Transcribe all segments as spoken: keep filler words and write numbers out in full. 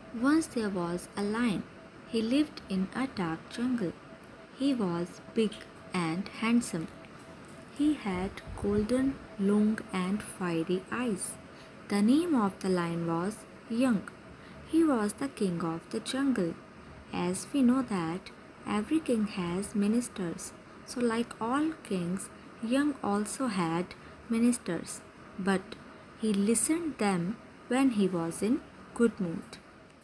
Once there was a lion. He lived in a dark jungle. He was big and handsome. He had golden, long, and fiery eyes. The name of the lion was Young. He was the king of the jungle. As we know that every king has ministers. So like all kings, Young also had ministers. But he listened them when he was in good mood.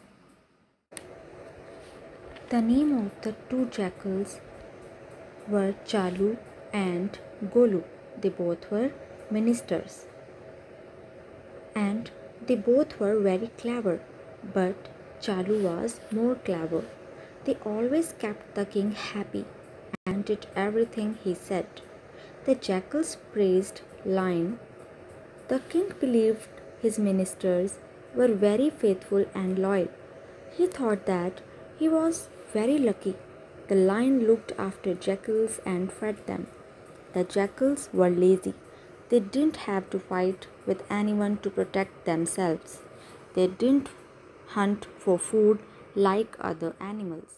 The name of the two jackals were Chalu and Golu. They both were ministers and they both were very clever, but Chalu was more clever. They always kept the king happy and did everything he said. The jackals praised Lion. The king believed his ministers were very faithful and loyal. He thought that he was very lucky. The lion looked after jackals and fed them. The jackals were lazy. They didn't have to fight with anyone to protect themselves. They didn't hunt for food like other animals.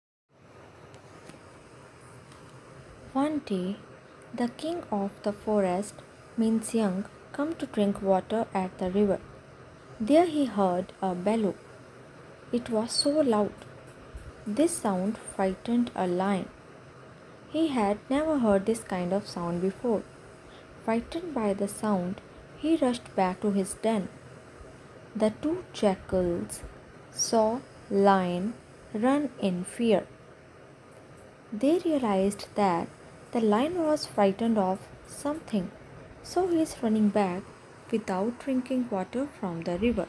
One day, the king of the forest, means Young, came to drink water at the river. There he heard a bellow. It was so loud. This sound frightened a lion. He had never heard this kind of sound before. Frightened by the sound, he rushed back to his den. The two jackals saw Lion run in fear. They realized that the lion was frightened of something, so he is running back without drinking water from the river.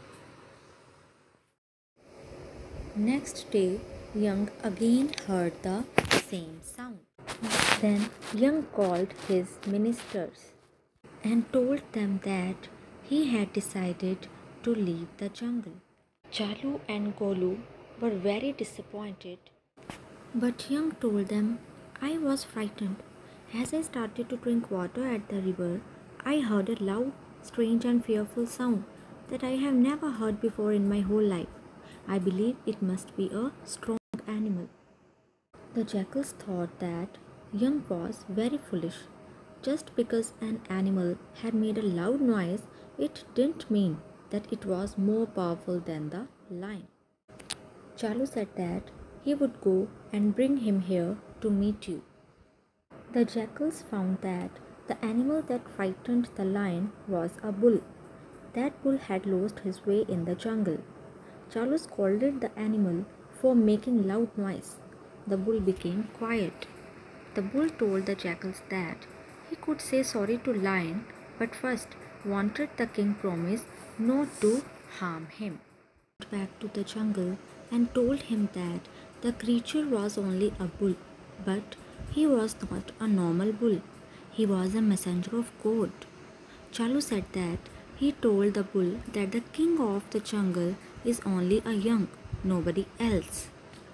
Next day, Young again heard the same sound. Then Young called his ministers and told them that he had decided to leave the jungle. Chalu and Golu were very disappointed, but Young told them, I was frightened. As I started to drink water at the river, I heard a loud, strange, and fearful sound that I have never heard before in my whole life. I believe it must be a strong animal. The jackals thought that Young was very foolish. Just because an animal had made a loud noise, it didn't mean that it was more powerful than the lion. Chalu said that he would go and bring him here to meet you. The jackals found that the animal that frightened the lion was a bull. That bull had lost his way in the jungle. Chalu scolded the animal for making loud noise. The bull became quiet. The bull told the jackals that he could say sorry to lion, but first wanted the king promise not to harm him. He went back to the jungle and told him that the creature was only a bull, but he was not a normal bull. He was a messenger of God. Chalu said that he told the bull that the king of the jungle is only a young, nobody else.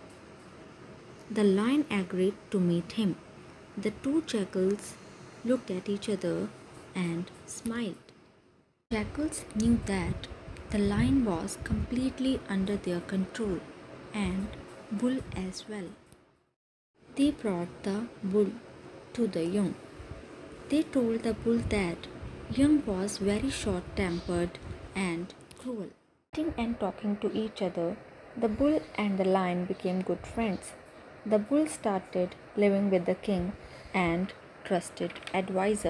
The lion agreed to meet him. The two jackals looked at each other and smiled. Jackals knew that the lion was completely under their control and bull as well. They brought the bull to the young. They told the bull that Young was very short-tempered and cruel. Sitting and talking to each other, the bull and the lion became good friends. The bull started living with the king and trusted advisor.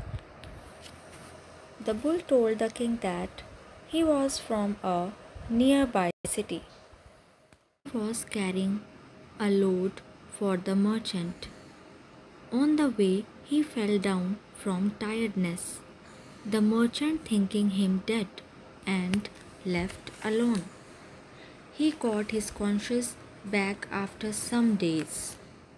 The bull told the king that he was from a nearby city. He was carrying a load for the merchant. On the way, he fell down from tiredness. The merchant thinking him dead and left alone. He got his conscience back after some days.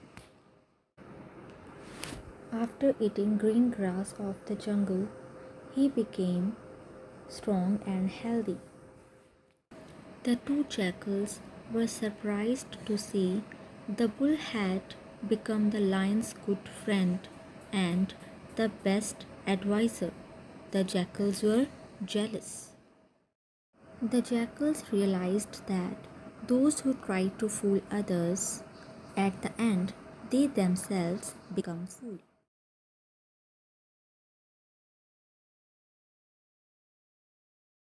After eating green grass of the jungle, he became strong and healthy. The two jackals were surprised to see the bull had become the lion's good friend and the best advisor. The jackals were jealous. The jackals realized that those who try to fool others, at the end, they themselves become fooled.